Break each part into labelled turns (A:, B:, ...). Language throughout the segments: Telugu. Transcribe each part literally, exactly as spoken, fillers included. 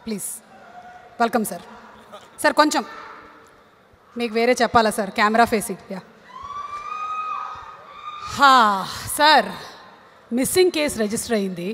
A: Please welcome sir. సార్ కొంచెం మీకు వేరే చెప్పాలా సార్, కెమెరా ఫేసింగ్. యా హా సార్, మిస్సింగ్ కేసు రిజిస్టర్ అయింది.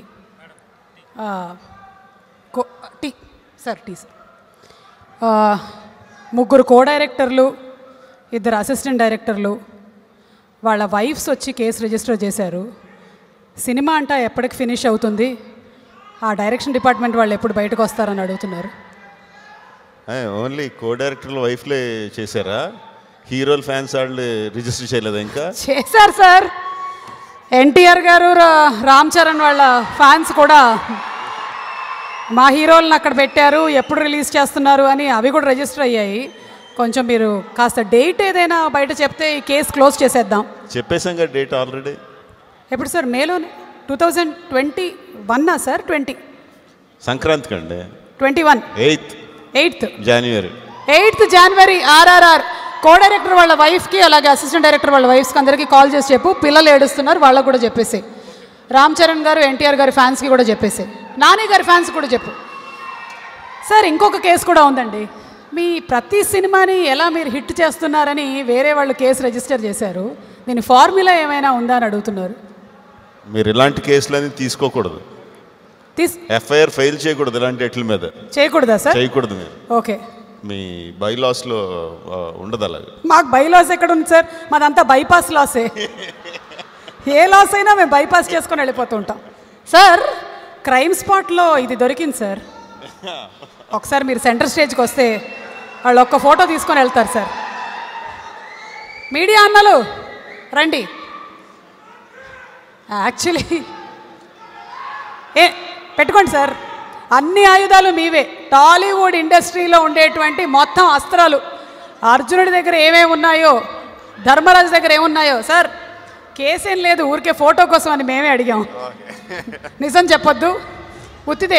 A: టీ సార్ టీ సార్. ముగ్గురు కో డైరెక్టర్లు, ఇద్దరు అసిస్టెంట్ డైరెక్టర్లు, వాళ్ళ వైఫ్స్ వచ్చి కేసు రిజిస్టర్ చేశారు. సినిమా అంటా ఎప్పటికి ఫినిష్ అవుతుంది, ఆ డైరెక్షన్ డిపార్ట్మెంట్ వాళ్ళు ఎప్పుడు బయటకు వస్తారని అడుగుతున్నారు.
B: ఓన్లీ కో డైరెక్టర్ల వైఫ్లే చేశారా? హీరోల ఫ్యాన్స్ వాళ్ళు రిజిస్టర్ చేయలేదా? ఇంకా
A: చేశారు సార్. ఎన్టీఆర్ గారు, రామ్ చరణ్ వాళ్ళ ఫ్యాన్స్ కూడా మా హీరోలను అక్కడ పెట్టారు, ఎప్పుడు రిలీజ్ చేస్తున్నారు అని అవి కూడా రిజిస్టర్ అయ్యాయి. కొంచెం మీరు కాస్త డేట్ ఏదైనా బయట చెప్తే ఈ కేసు క్లోజ్ చేసేద్దాం.
B: చెప్పేసాం కదా డేట్ ఆల్రెడీ.
A: ఎప్పుడు సార్? మేలోనే టూ థౌజండ్ ట్వంటీ వన్నా సార్? ట్వంటీ
B: సంక్రాంతికి అండి.
A: ట్వంటీ వన్
B: ఎయిత్
A: ఎయిత్
B: జనవరి
A: ఎయిత్ జనవరి ఆర్ఆర్ఆర్ కో డైరెక్టర్ వాళ్ళ వైఫ్కి, అలాగే అసిస్టెంట్ డైరెక్టర్ వాళ్ళ వైఫ్స్కి అందరికీ కాల్ చేసి చెప్పు, పిల్లలు ఏడుస్తున్నారు వాళ్ళకు కూడా చెప్పేసి. రామ్ చరణ్ గారు, ఎన్టీఆర్ గారి ఫ్యాన్స్కి కూడా చెప్పేసి, నాని గారి ఫ్యాన్స్ కూడా చెప్పు. సార్ ఇంకొక కేసు కూడా ఉందండి. మీ ప్రతి సినిమాని ఎలా మీరు హిట్ చేస్తున్నారని వేరే వాళ్ళు కేసు రిజిస్టర్ చేశారు. దీని ఫార్ములా ఏమైనా ఉందా అని అడుగుతున్నారు.
B: మీరు ఇలాంటి కేసులన్నీ తీసుకోకూడదు,
A: తీస్
B: ఎఫ్ఐఆర్ ఫైల్ చేయకూడదు. ఇలాంటి ఎట్ల మీద
A: చేయకూడదా సార్?
B: చేయకూడదు. మీరు
A: ఓకే,
B: మీ బైలాస్లో ఉండదు అలాగే.
A: మాకు బైలాస్ ఎక్కడ ఉంది సార్? మాదంతా బైపాస్ లాసే. ఏ లాస్ అయినా మేము బైపాస్ చేసుకొని వెళ్ళిపోతూ ఉంటాం. సార్ క్రైమ్ స్పాట్లో ఇది దొరికింది సార్. ఒకసారి మీరు సెంటర్ స్టేజ్కి వస్తే వాళ్ళు ఒక్క ఫోటో తీసుకొని వెళ్తారు సార్. మీడియా అన్నలు రండి. యాక్చువల్లీ ఏ పెట్టుకోండి సార్, అన్ని ఆయుధాలు మీవే. టాలీవుడ్ ఇండస్ట్రీలో ఉండేటువంటి మొత్తం అస్త్రాలు అర్జునుడి దగ్గర ఏమేమి ఉన్నాయో, ధర్మరాజు దగ్గర ఏమున్నాయో. సార్ కేసేం లేదు, ఊరికే ఫోటో కోసం అని మేమే అడిగాం. నిజం చెప్పొద్దు, ఉత్తిదే.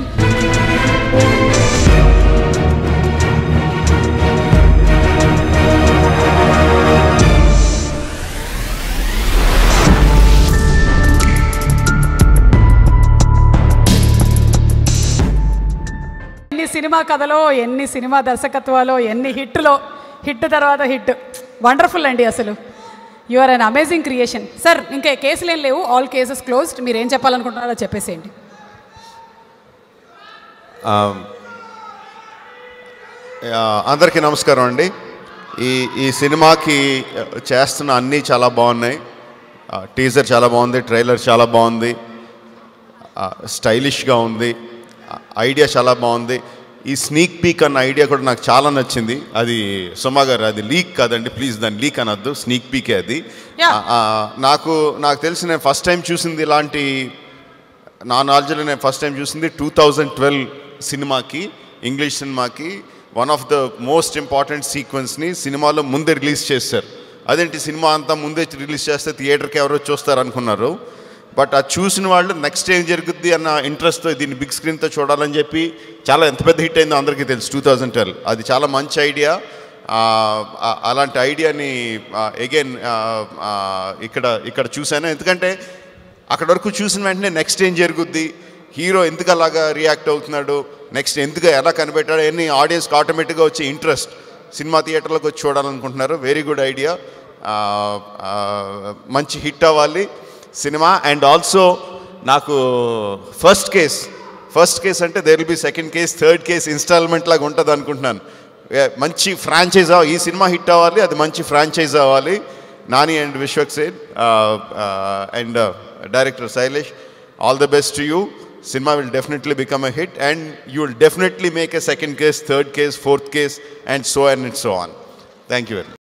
A: ఎన్ని సినిమా కథలో, ఎన్ని సినిమా దర్శకత్వాలో, ఎన్ని హిట్లో, హిట్ తర్వాత హిట్. వండర్ఫుల్ అండి అసలు. You are an amazing creation. Sir ఇంకా కేసులు ఏం లేవు, ఆల్ కేసెస్ క్లోజ్డ్. మీరు ఏం చెప్పాలనుకుంటున్నారో చెప్పేసేయండి.
B: అందరికీ నమస్కారం అండి. ఈ ఈ సినిమాకి చేస్తున్న అన్నీ చాలా బాగున్నాయి. టీజర్ చాలా బాగుంది, ట్రైలర్ చాలా బాగుంది, స్టైలిష్గా ఉంది, ఐడియా చాలా బాగుంది. ఈ స్నీక్ పీక్ అన్న ఐడియా కూడా నాకు చాలా నచ్చింది. అది సుమా గారు, అది లీక్ కాదండి ప్లీజ్, దాన్ని లీక్ అనద్దు, స్నీక్ పీకే అది. నాకు నాకు తెలిసి నేను ఫస్ట్ టైం చూసింది ఇలాంటి, నా నాలెడ్జ్లో నేను ఫస్ట్ టైం చూసింది టూ థౌజండ్ ట్వెల్వ్ సినిమాకి, ఇంగ్లీష్ సినిమాకి one of the most important సీక్వెన్స్ని సినిమాలో ముందే రిలీజ్ చేశారు. అదేంటి సినిమా అంతా ముందే రిలీజ్ చేస్తే థియేటర్కి ఎవరో చూస్తారు అనుకున్నారు. బట్ అది చూసిన వాళ్ళు నెక్స్ట్ ఏం జరుగుద్ది అన్న ఇంట్రెస్ట్తో దీన్ని బిగ్ స్క్రీన్తో చూడాలని చెప్పి చాలా ఎంత పెద్ద హిట్ అయిందో అందరికీ తెలుసు టూ థౌజండ్ ట్వెల్వ్. అది చాలా మంచి ఐడియా. అలాంటి ఐడియాని అగైన్ ఇక్కడ ఇక్కడ చూశాను. ఎందుకంటే అక్కడ వరకు చూసిన వెంటనే నెక్స్ట్ ఏం జరుగుద్ది, హీరో ఎందుకు అలాగా రియాక్ట్ అవుతున్నాడు, నెక్స్ట్ ఎందుకు ఎలా కనిపెట్టాడు అన్ని ఆడియన్స్కి ఆటోమేటిక్గా వచ్చే ఇంట్రెస్ట్ సినిమా థియేటర్లోకి వచ్చి చూడాలనుకుంటున్నారు. Very good idea. మంచి హిట్ అవ్వాలి సినిమా. అండ్ ఆల్సో నాకు ఫస్ట్ కేస్ ఫస్ట్ కేస్ అంటే there will be second case, third case installment లాగా ఉంటుంది అనుకుంటున్నాను. మంచి ఫ్రాంచైజ్ ఈ సినిమా హిట్ అవ్వాలి, అది మంచి ఫ్రాంచైజ్ అవ్వాలి. Nani and Vishwak Sen and director Sailesh, all the best to you. Cinema will definitely become a hit and you will definitely make a second case, third case, fourth case and so on and so on. Thank you very much.